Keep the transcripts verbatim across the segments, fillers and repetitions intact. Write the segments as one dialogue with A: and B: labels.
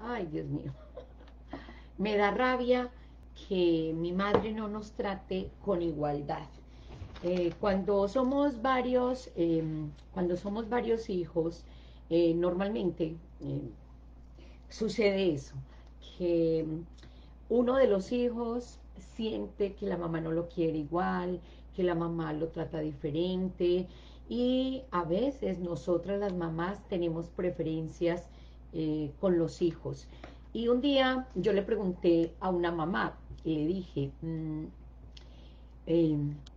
A: Ay, Dios mío. Me da rabia que mi madre no nos trate con igualdad. Eh, cuando somos varios, eh, cuando somos varios hijos, eh, normalmente eh, sucede eso, que uno de los hijos siente que la mamá no lo quiere igual, que la mamá lo trata diferente, y a veces nosotras las mamás tenemos preferencias eh, con los hijos. Y un día yo le pregunté a una mamá y le dije, mm, eh,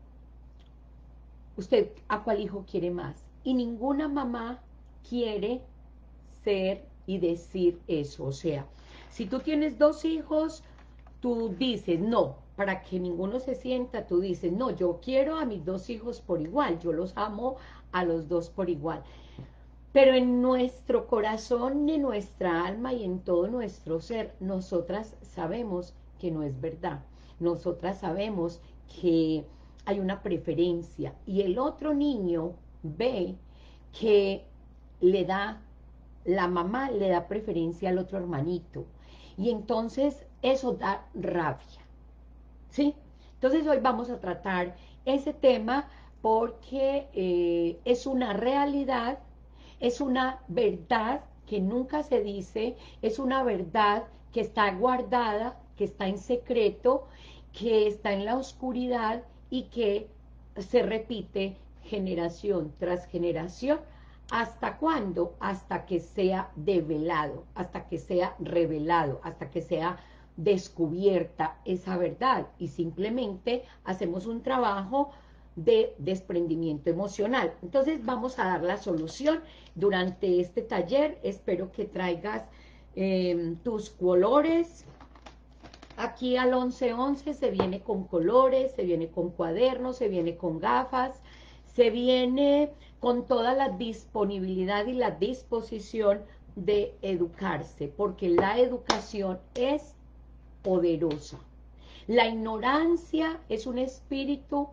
A: ¿usted a cuál hijo quiere más? Y ninguna mamá quiere ser y decir eso. O sea, si tú tienes dos hijos, tú dices, no, para que ninguno se sienta, tú dices, no, yo quiero a mis dos hijos por igual, yo los amo a los dos por igual. Pero en nuestro corazón, en nuestra alma y en todo nuestro ser, nosotras sabemos que no es verdad. Nosotras sabemos que hay una preferencia y el otro niño ve que le da, la mamá le da preferencia al otro hermanito. Y entonces eso da rabia, ¿sí? Entonces hoy vamos a tratar ese tema porque eh, es una realidad, es una verdad que nunca se dice, es una verdad que está guardada, que está en secreto, que está en la oscuridad y que se repite generación tras generación. ¿Hasta cuándo? Hasta que sea develado, hasta que sea revelado, hasta que sea descubierta esa verdad, y simplemente hacemos un trabajo de desprendimiento emocional. Entonces vamos a dar la solución durante este taller. Espero que traigas eh, tus colores. Aquí al once once se viene con colores, se viene con cuadernos, se viene con gafas, se viene con toda la disponibilidad y la disposición de educarse, porque la educación es poderosa. La ignorancia es un espíritu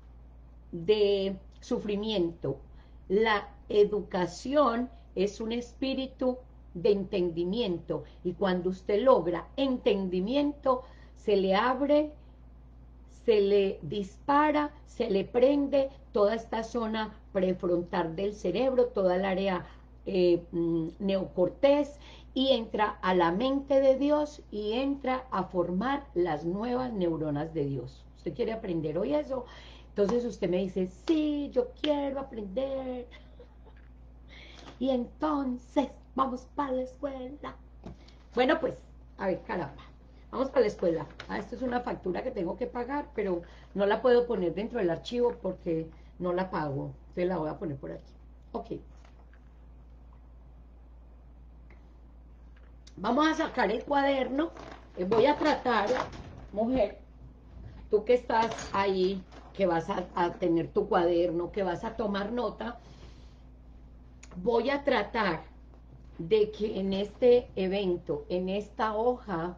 A: de sufrimiento. La educación es un espíritu de entendimiento, y cuando usted logra entendimiento, se le abre, se le dispara, se le prende toda esta zona prefrontal del cerebro, toda el área eh, neocortés, y entra a la mente de Dios y entra a formar las nuevas neuronas de Dios. ¿Usted quiere aprender hoy eso? Entonces usted me dice, sí, yo quiero aprender. Y entonces vamos para la escuela. Bueno, pues, a ver, caramba. Vamos para la escuela. Ah, esto es una factura que tengo que pagar, pero no la puedo poner dentro del archivo porque no la pago. Entonces la voy a poner por aquí. Ok. Vamos a sacar el cuaderno. Eh, voy a tratar, mujer, tú que estás ahí, que vas a, a tener tu cuaderno, que vas a tomar nota, voy a tratar de que en este evento, en esta hoja,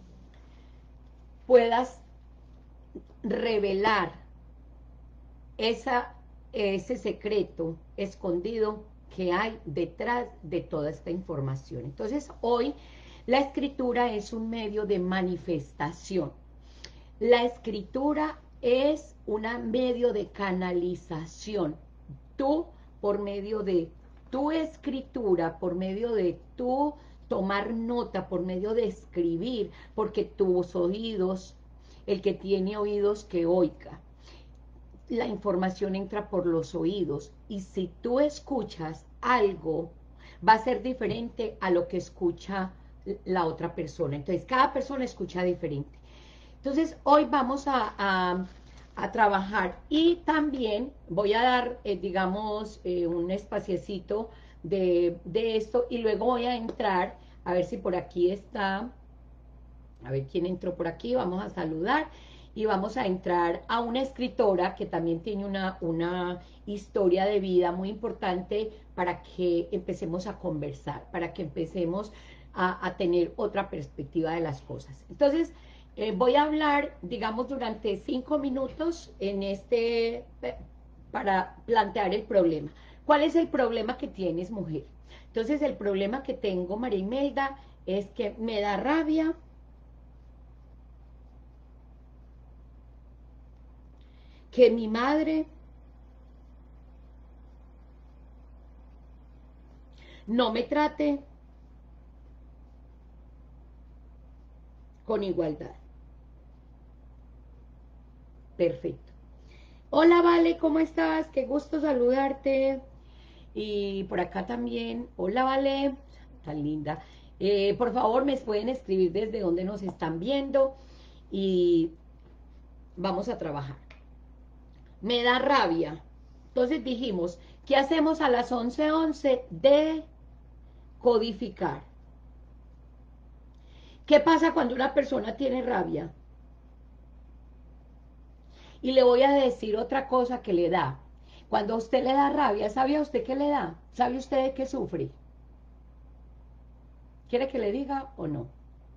A: puedas revelar esa, ese secreto escondido que hay detrás de toda esta información. Entonces, hoy la escritura es un medio de manifestación. La escritura es un medio de canalización. Tú, por medio de tu escritura, por medio de tu tomar nota, por medio de escribir, porque tus oídos, el que tiene oídos que oiga, la información entra por los oídos, y si tú escuchas algo, va a ser diferente a lo que escucha la otra persona. Entonces, cada persona escucha diferente. Entonces, hoy vamos a, a, a trabajar, y también voy a dar, eh, digamos, eh, un espaciecito de, de esto, y luego voy a entrar, a ver si por aquí está, a ver quién entró por aquí, vamos a saludar, y vamos a entrar a una escritora que también tiene una, una historia de vida muy importante para que empecemos a conversar, para que empecemos a, a tener otra perspectiva de las cosas. Entonces, eh, voy a hablar, digamos, durante cinco minutos en este, para plantear el problema. ¿Cuál es el problema que tienes, mujer? Entonces, el problema que tengo, María Imelda, es que me da rabia que mi madre no me trate con igualdad. Perfecto. Hola, Vale, ¿cómo estás? Qué gusto saludarte. Y por acá también. Hola, Vale, tan linda. Eh, por favor, me pueden escribir desde donde nos están viendo y vamos a trabajar. Me da rabia. Entonces dijimos, ¿qué hacemos a las once once? De codificar. ¿Qué pasa cuando una persona tiene rabia? Y le voy a decir otra cosa que le da. Cuando a usted le da rabia, ¿sabe a usted qué le da? ¿Sabe usted de qué sufre? ¿Quiere que le diga o no?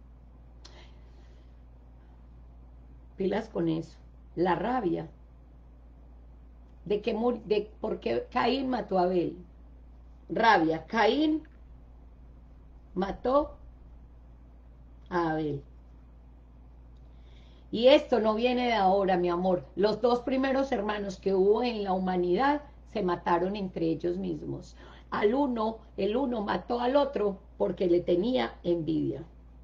A: Pilas con eso. La rabia. De que de por qué Caín mató a Abel. Rabia. Caín mató a Abel. Y esto no viene de ahora, mi amor. Los dos primeros hermanos que hubo en la humanidad se mataron entre ellos mismos. Al uno, el uno mató al otro porque le tenía envidia.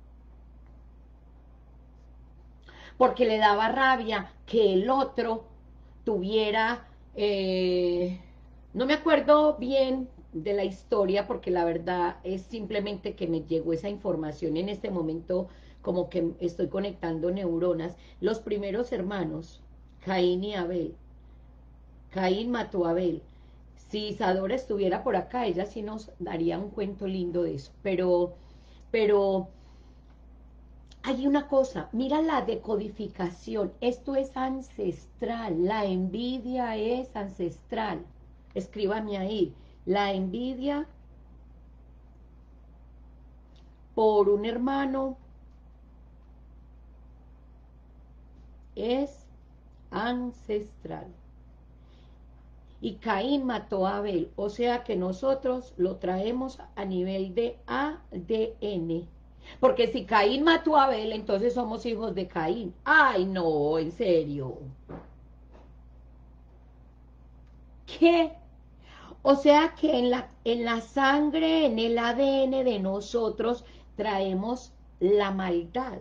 A: Porque le daba rabia que el otro tuviera, eh, no me acuerdo bien de la historia, porque la verdad es simplemente que me llegó esa información en este momento, como que estoy conectando neuronas. Los primeros hermanos, Caín y Abel. Caín mató a Abel. Si Isadora estuviera por acá, ella sí nos daría un cuento lindo de eso, pero, pero hay una cosa, mira la decodificación, esto es ancestral, la envidia es ancestral. Escríbame ahí, la envidia por un hermano es ancestral. Y Caín mató a Abel, o sea que nosotros lo traemos a nivel de A D N. Porque si Caín mató a Abel, entonces somos hijos de Caín. Ay, no, en serio. ¿Qué? O sea que en la, en la sangre, en el A D N de nosotros, traemos la maldad.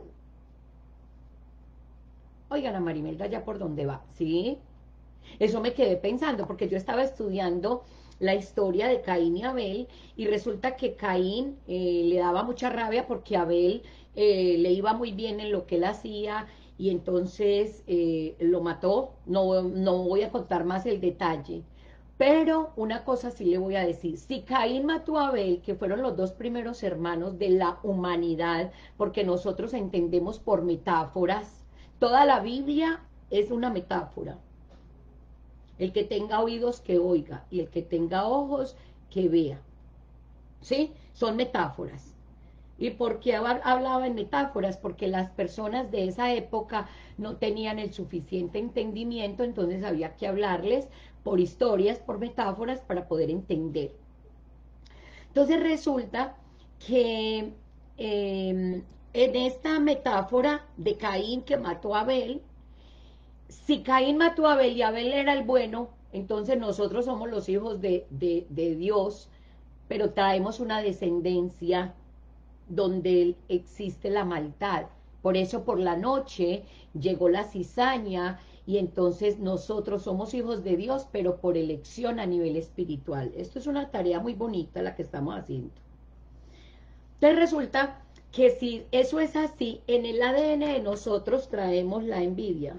A: Oigan, a Marimelda ya por dónde va, ¿sí? Eso me quedé pensando, porque yo estaba estudiando la historia de Caín y Abel, y resulta que Caín eh, le daba mucha rabia porque Abel eh, le iba muy bien en lo que él hacía, y entonces eh, lo mató. No, no voy a contar más el detalle, pero una cosa sí le voy a decir, si Caín mató a Abel, que fueron los dos primeros hermanos de la humanidad, porque nosotros entendemos por metáforas, toda la Biblia es una metáfora. El que tenga oídos que oiga, y el que tenga ojos que vea. ¿Sí? Son metáforas. ¿Y por qué hablaba en metáforas? Porque las personas de esa época no tenían el suficiente entendimiento, entonces había que hablarles por historias, por metáforas, para poder entender. Entonces resulta que eh, en esta metáfora de Caín que mató a Abel, si Caín mató a Abel y Abel era el bueno, entonces nosotros somos los hijos de, de, de Dios, pero traemos una descendencia donde existe la maldad. Por eso por la noche llegó la cizaña, y entonces nosotros somos hijos de Dios, pero por elección a nivel espiritual. Esto es una tarea muy bonita la que estamos haciendo. Entonces resulta que si eso es así, en el A D N de nosotros traemos la envidia.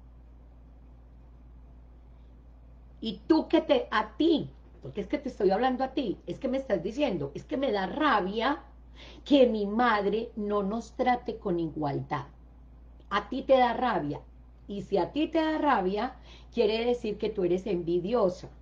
A: Y tú que te, a ti, porque es que te estoy hablando a ti, es que me estás diciendo, es que me da rabia que mi madre no nos trate con igualdad. A ti te da rabia. Y si a ti te da rabia, quiere decir que tú eres envidiosa.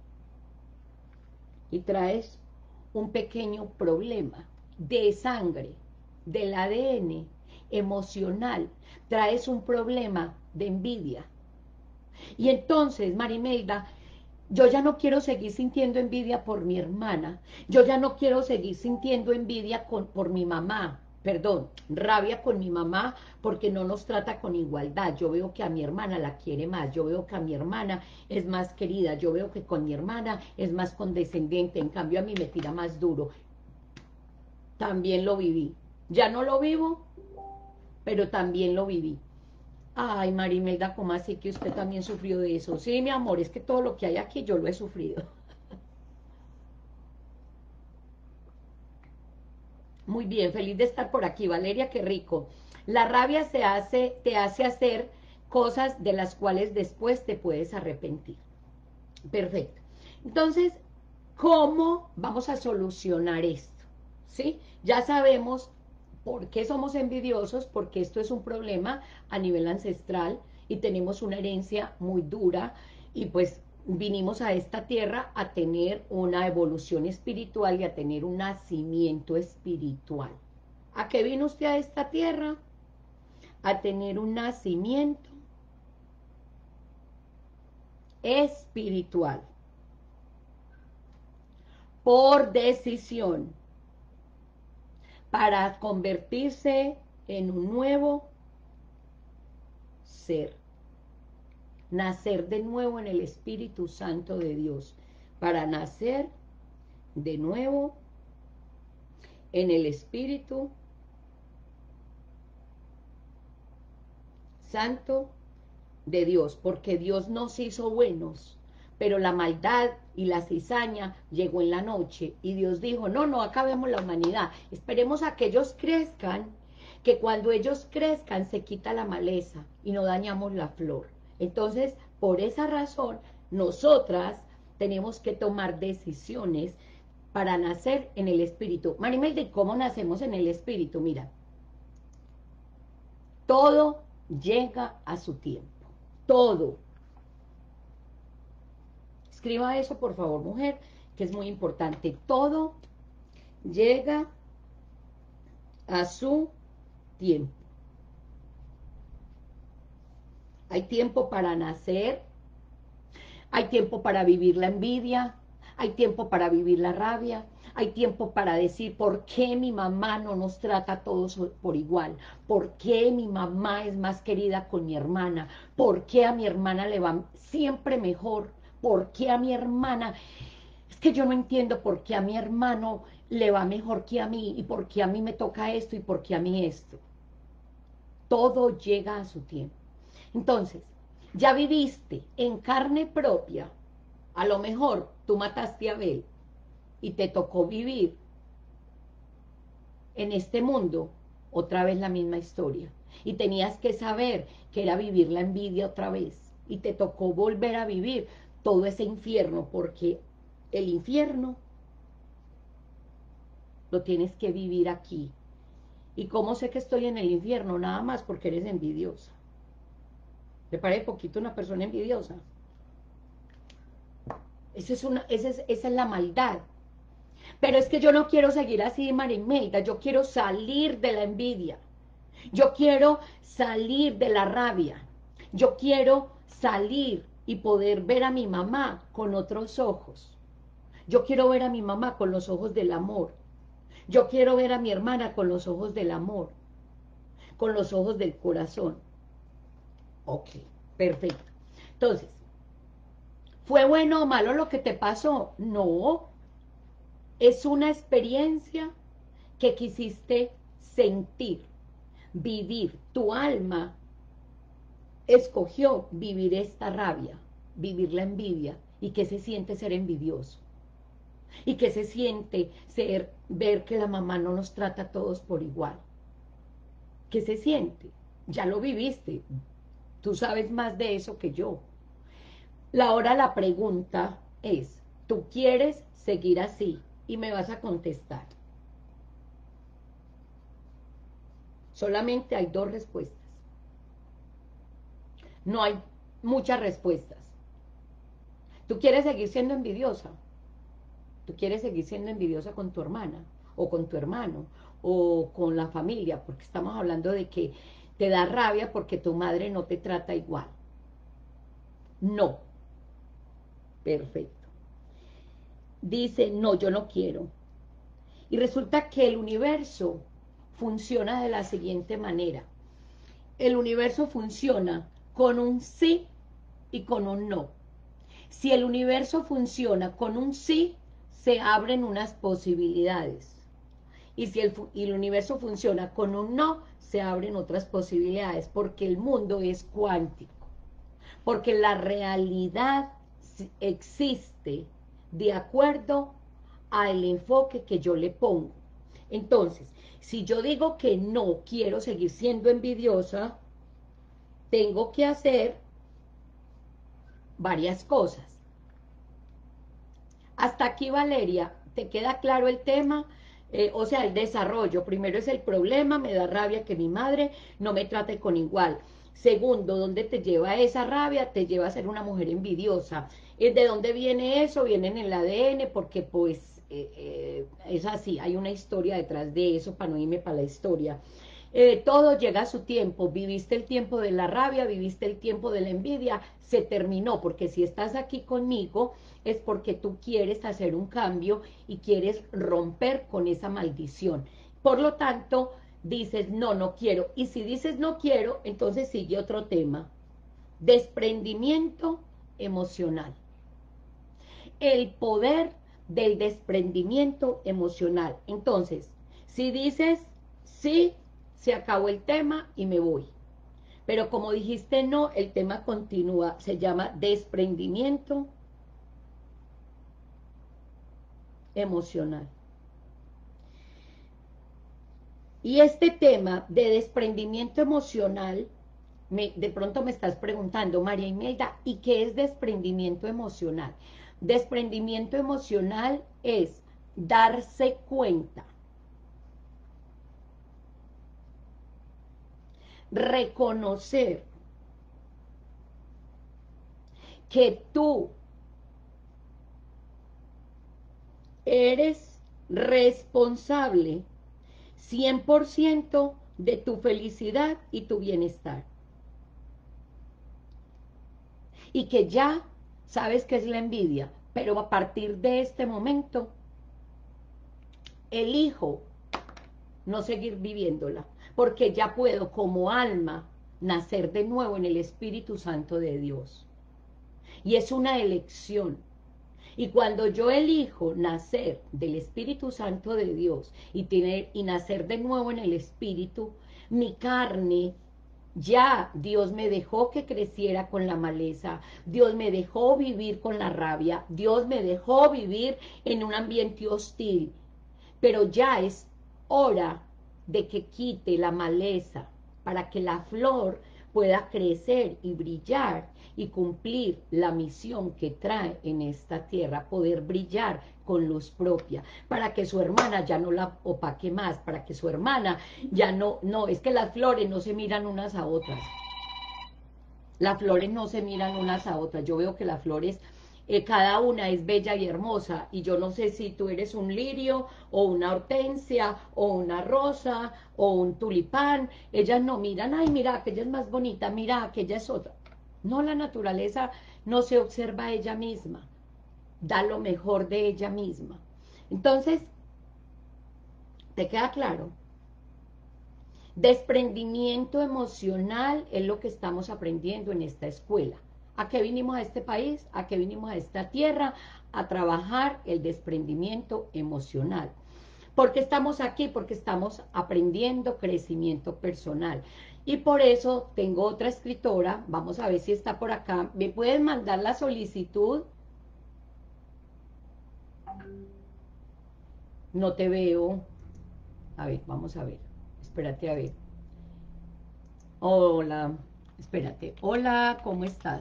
A: Y traes un pequeño problema de sangre, del A D N, emocional. Traes un problema de envidia. Y entonces, Marimelda, yo ya no quiero seguir sintiendo envidia por mi hermana. Yo ya no quiero seguir sintiendo envidia con, por mi mamá. perdón, rabia con mi mamá porque no nos trata con igualdad. Yo veo que a mi hermana la quiere más, yo veo que a mi hermana es más querida, yo veo que con mi hermana es más condescendiente, en cambio a mí me tira más duro. También lo viví. Ya no lo vivo, pero también lo viví. Ay, Marimelda, ¿cómo así que usted también sufrió de eso? Sí, mi amor, es que todo lo que hay aquí yo lo he sufrido. Muy bien, feliz de estar por aquí, Valeria, qué rico. La rabia se hace, te hace hacer cosas de las cuales después te puedes arrepentir. Perfecto. Entonces, ¿cómo vamos a solucionar esto? ¿Sí? Ya sabemos por qué somos envidiosos, porque esto es un problema a nivel ancestral y tenemos una herencia muy dura y pues vinimos a esta tierra a tener una evolución espiritual y a tener un nacimiento espiritual. ¿A qué vino usted a esta tierra? A tener un nacimiento espiritual. Por decisión, para convertirse en un nuevo ser, nacer de nuevo en el Espíritu Santo de Dios, para nacer de nuevo en el Espíritu Santo de Dios, porque Dios nos hizo buenos, pero la maldad y la cizaña llegó en la noche, y Dios dijo, no, no acabemos la humanidad, esperemos a que ellos crezcan, que cuando ellos crezcan se quita la maleza y no dañamos la flor. Entonces, por esa razón, nosotras tenemos que tomar decisiones para nacer en el Espíritu. Marimelda, ¿y cómo nacemos en el Espíritu? Mira, todo llega a su tiempo, todo. Escriba eso, por favor, mujer, que es muy importante. Todo llega a su tiempo. Hay tiempo para nacer, hay tiempo para vivir la envidia, hay tiempo para vivir la rabia, hay tiempo para decir, ¿por qué mi mamá no nos trata a todos por igual? ¿Por qué mi mamá es más querida con mi hermana? ¿Por qué a mi hermana le va siempre mejor? ¿Por qué a mi hermana? Es que yo no entiendo por qué a mi hermano le va mejor que a mí, y por qué a mí me toca esto, y por qué a mí esto. Todo llega a su tiempo. Entonces, ya viviste en carne propia, a lo mejor tú mataste a Abel, y te tocó vivir en este mundo otra vez la misma historia. Y tenías que saber que era vivir la envidia otra vez. Y te tocó volver a vivir todo ese infierno, porque el infierno lo tienes que vivir aquí. ¿Y cómo sé que estoy en el infierno? Nada más porque eres envidiosa. ¿Te parece poquito una persona envidiosa? Esa es, una, esa es, esa es la maldad. Pero es que yo no quiero seguir así, Marimelda. Yo quiero salir de la envidia. Yo quiero salir de la rabia. Yo quiero salir y poder ver a mi mamá con otros ojos. Yo quiero ver a mi mamá con los ojos del amor. Yo quiero ver a mi hermana con los ojos del amor, con los ojos del corazón. Ok, perfecto. Entonces, ¿fue bueno o malo lo que te pasó? No, es una experiencia que quisiste sentir, vivir. Tu alma escogió vivir esta rabia, vivir la envidia. ¿Y qué se siente ser envidioso? ¿Y qué se siente ser, ver que la mamá no nos trata a todos por igual? ¿Qué se siente? Ya lo viviste. Tú sabes más de eso que yo. La Ahora la pregunta es, ¿tú quieres seguir así? Y me vas a contestar. Solamente hay dos respuestas. No hay muchas respuestas. ¿Tú quieres seguir siendo envidiosa? ¿Tú quieres seguir siendo envidiosa con tu hermana? ¿O con tu hermano? ¿O con la familia? Porque estamos hablando de que te da rabia porque tu madre no te trata igual. No. Perfecto. Dice, no, yo no quiero. Y resulta que el universo funciona de la siguiente manera. El universo funciona con un sí y con un no. Si el universo funciona con un sí, se abren unas posibilidades. Y si el, y el universo funciona con un no, se abren otras posibilidades, porque el mundo es cuántico. Porque la realidad existe de acuerdo al enfoque que yo le pongo. Entonces, si yo digo que no quiero seguir siendo envidiosa, tengo que hacer varias cosas. Hasta aquí, Valeria, ¿te queda claro el tema? Eh, o sea, el desarrollo. Primero es el problema, me da rabia que mi madre no me trate con igual. Segundo, ¿dónde te lleva esa rabia? Te lleva a ser una mujer envidiosa. ¿De dónde viene eso? Viene en el A D N, porque pues eh, eh, es así, hay una historia detrás de eso, para no irme para la historia. Eh, todo llega a su tiempo, viviste el tiempo de la rabia, viviste el tiempo de la envidia, se terminó, porque si estás aquí conmigo es porque tú quieres hacer un cambio y quieres romper con esa maldición. Por lo tanto, dices, no, no quiero. Y si dices no quiero, entonces sigue otro tema, desprendimiento emocional. El poder del desprendimiento emocional. Entonces, si dices sí, se acabó el tema y me voy. Pero como dijiste no, el tema continúa, se llama desprendimiento emocional. Y este tema de desprendimiento emocional, me, de pronto me estás preguntando, María Imelda, ¿y qué es desprendimiento emocional? Desprendimiento emocional es darse cuenta, reconocer que tú eres responsable cien por ciento de tu felicidad y tu bienestar. Y que ya sabes qué es la envidia, pero a partir de este momento elijo no seguir viviéndola, porque ya puedo como alma nacer de nuevo en el Espíritu Santo de Dios. Y es una elección. Y cuando yo elijo nacer del Espíritu Santo de Dios y, tener, y nacer de nuevo en el Espíritu, mi carne, ya Dios me dejó que creciera con la maleza, Dios me dejó vivir con la rabia, Dios me dejó vivir en un ambiente hostil, pero ya es hora de que quite la maleza para que la flor pueda crecer y brillar y cumplir la misión que trae en esta tierra, poder brillar con luz propia, para que su hermana ya no la opaque más, para que su hermana ya no, no, es que las flores no se miran unas a otras, las flores no se miran unas a otras, yo veo que las flores, eh, cada una es bella y hermosa, y yo no sé si tú eres un lirio, o una hortensia, o una rosa, o un tulipán, ellas no miran, ay mira, aquella es más bonita, mira, aquella es otra. No, la naturaleza no se observa a ella misma, da lo mejor de ella misma. Entonces, ¿te queda claro? Desprendimiento emocional es lo que estamos aprendiendo en esta escuela. ¿A qué vinimos a este país? ¿A qué vinimos a esta tierra? A trabajar el desprendimiento emocional. ¿Por qué estamos aquí? Porque estamos aprendiendo crecimiento personal. Y por eso tengo otra escritora, vamos a ver si está por acá. ¿Me pueden mandar la solicitud? No te veo. A ver, vamos a ver. Espérate a ver. Hola, espérate. Hola, ¿cómo estás?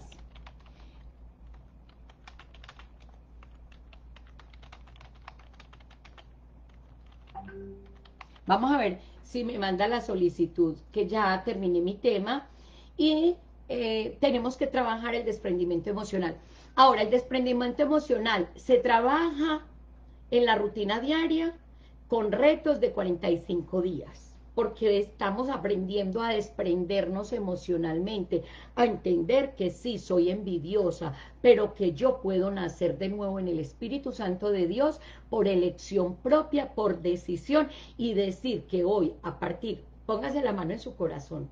A: Vamos a ver si me manda la solicitud, que ya terminé mi tema y eh, tenemos que trabajar el desprendimiento emocional. Ahora, el desprendimiento emocional se trabaja en la rutina diaria con retos de cuarenta y cinco días. porque estamos aprendiendo a desprendernos emocionalmente, a entender que sí, soy envidiosa, pero que yo puedo nacer de nuevo en el Espíritu Santo de Dios por elección propia, por decisión, y decir que hoy, a partir, póngase la mano en su corazón,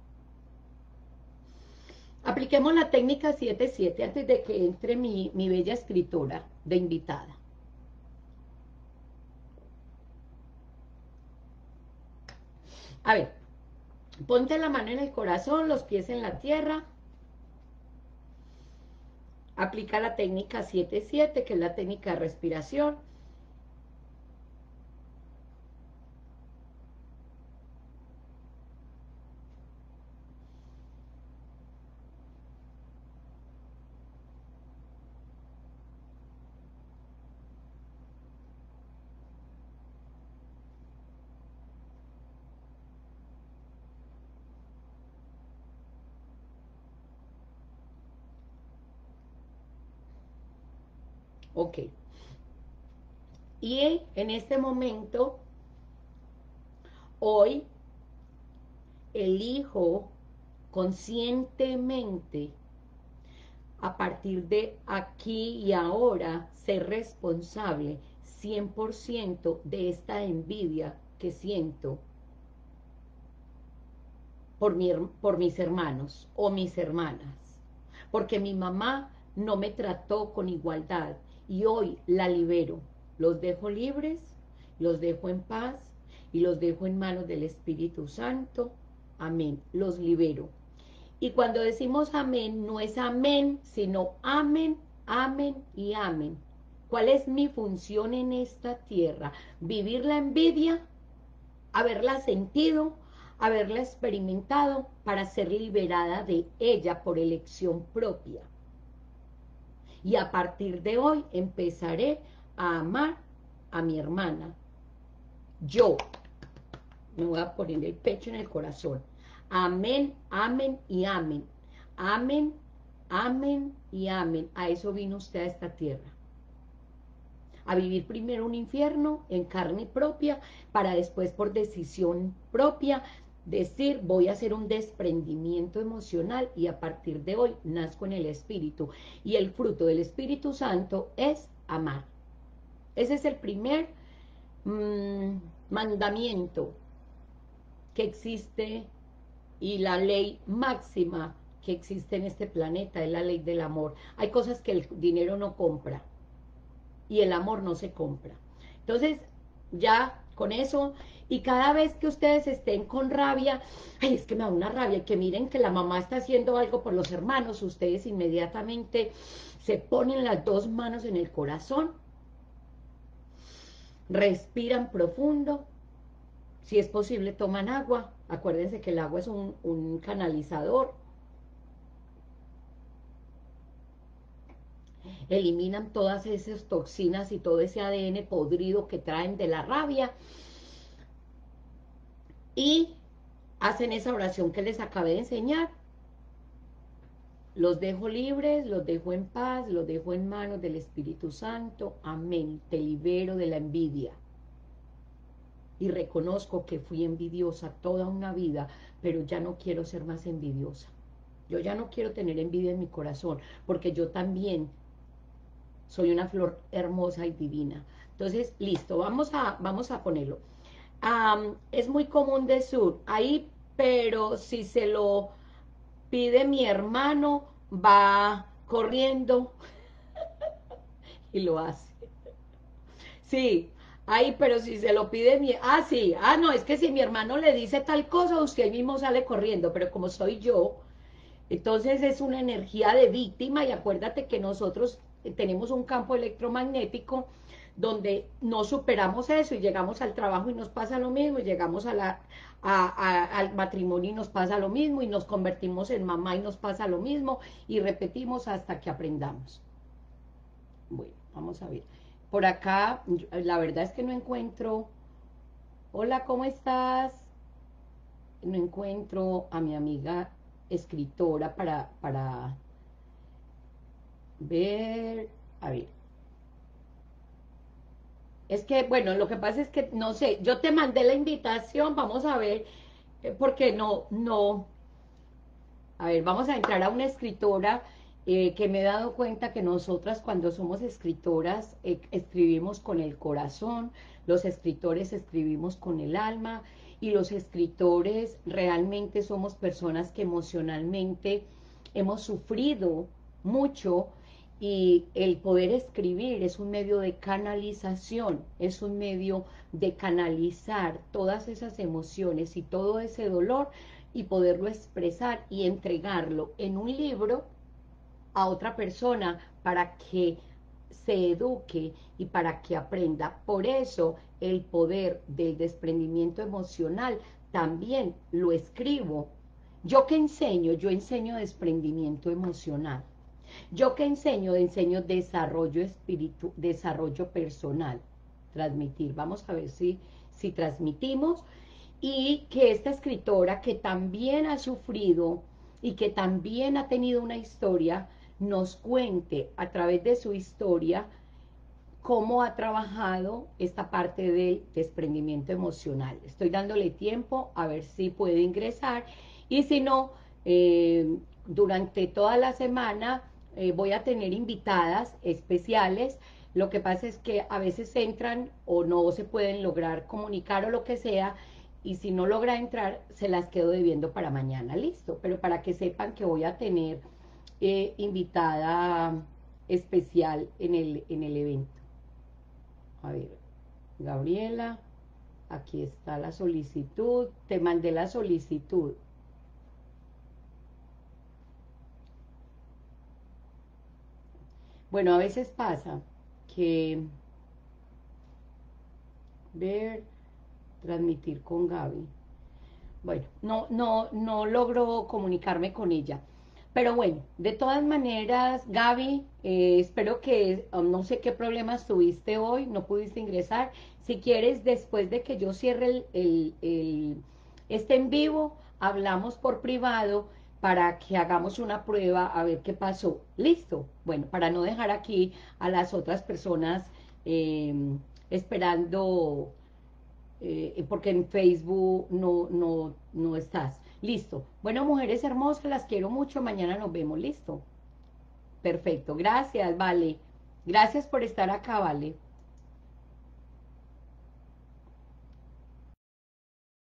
A: apliquemos la técnica siete siete antes de que entre mi, mi bella escritora de invitada. A ver, ponte la mano en el corazón, los pies en la tierra. Aplica la técnica siete siete, que es la técnica de respiración. Ok. Y en este momento, hoy, elijo conscientemente, a partir de aquí y ahora, ser responsable cien por ciento de esta envidia que siento por, mi, por mis hermanos o mis hermanas, porque mi mamá no me trató con igualdad y hoy la libero. Los dejo libres, los dejo en paz y los dejo en manos del Espíritu Santo. Amén. Los libero. Y cuando decimos amén, no es amén, sino amén, amén y amén. ¿Cuál es mi función en esta tierra? Vivir la envidia, haberla sentido, haberla experimentado para ser liberada de ella por elección propia. Y a partir de hoy empezaré a amar a mi hermana. Yo me voy a poner el pecho en el corazón. Amén, amén y amén. Amén, amén y amén. A eso vino usted a esta tierra. A vivir primero un infierno en carne propia, para después por decisión propia decir, voy a hacer un desprendimiento emocional y a partir de hoy nazco en el Espíritu. Y el fruto del Espíritu Santo es amar. Ese es el primer mmm, mandamiento que existe y la ley máxima que existe en este planeta es la ley del amor. Hay cosas que el dinero no compra y el amor no se compra. Entonces, ya con eso, y cada vez que ustedes estén con rabia, ay, es que me da una rabia, y que miren que la mamá está haciendo algo por los hermanos, ustedes inmediatamente se ponen las dos manos en el corazón, respiran profundo, si es posible toman agua, acuérdense que el agua es un, un canalizador, eliminan todas esas toxinas y todo ese A D N podrido que traen de la rabia, y hacen esa oración que les acabé de enseñar. Los dejo libres, los dejo en paz, los dejo en manos del Espíritu Santo. Amén. Te libero de la envidia. Y reconozco que fui envidiosa toda una vida, pero ya no quiero ser más envidiosa. Yo ya no quiero tener envidia en mi corazón, porque yo también soy una flor hermosa y divina. Entonces, listo, vamos a, vamos a ponerlo. Um, es muy común decir, ahí, pero si se lo pide mi hermano, va corriendo y lo hace. Sí, ahí, pero si se lo pide mi... Ah, sí, ah, no, es que si mi hermano le dice tal cosa, usted ahí mismo sale corriendo, pero como soy yo, entonces es una energía de víctima, y acuérdate que nosotros tenemos un campo electromagnético donde no superamos eso y llegamos al trabajo y nos pasa lo mismo, y llegamos a la, a, a, al matrimonio y nos pasa lo mismo, y nos convertimos en mamá y nos pasa lo mismo, y repetimos hasta que aprendamos. Bueno, vamos a ver. Por acá, la verdad es que no encuentro... Hola, ¿cómo estás? No encuentro a mi amiga escritora para, para ver... A ver. Es que, bueno, lo que pasa es que, no sé, yo te mandé la invitación, vamos a ver, eh, porque no, no, a ver, vamos a entrar a una escritora eh, que me he dado cuenta que nosotras cuando somos escritoras eh, escribimos con el corazón, los escritores escribimos con el alma y los escritores realmente somos personas que emocionalmente hemos sufrido mucho y el poder escribir es un medio de canalización, es un medio de canalizar todas esas emociones y todo ese dolor y poderlo expresar y entregarlo en un libro a otra persona para que se eduque y para que aprenda. Por eso el poder del desprendimiento emocional también lo escribo. Yo que enseño, yo enseño desprendimiento emocional. Yo que enseño, enseño desarrollo espiritual, desarrollo personal. Transmitir, vamos a ver si, si transmitimos. Y que esta escritora que también ha sufrido y que también ha tenido una historia, nos cuente a través de su historia cómo ha trabajado esta parte del desprendimiento emocional. Estoy dándole tiempo a ver si puede ingresar y si no, eh, durante toda la semana eh, voy a tener invitadas especiales. Lo que pasa es que a veces entran o no se pueden lograr comunicar o lo que sea, y si no logra entrar, se las quedo debiendo para mañana, listo. Pero para que sepan que voy a tener eh, invitada especial en el, en el evento. A ver, Gabriela, aquí está la solicitud, te mandé la solicitud. Bueno, a veces pasa que ver, transmitir con Gaby. Bueno, no, no, no logro comunicarme con ella. Pero bueno, de todas maneras, Gaby, eh, espero que, um, no sé qué problemas tuviste hoy, no pudiste ingresar. Si quieres, después de que yo cierre el, el, el, este en vivo, hablamos por privado para que hagamos una prueba a ver qué pasó. ¿Listo? Bueno, para no dejar aquí a las otras personas eh, esperando eh, porque en Facebook no, no, no estás. Listo. Bueno, mujeres hermosas, las quiero mucho. Mañana nos vemos. Listo. Perfecto. Gracias, vale. Gracias por estar acá, vale.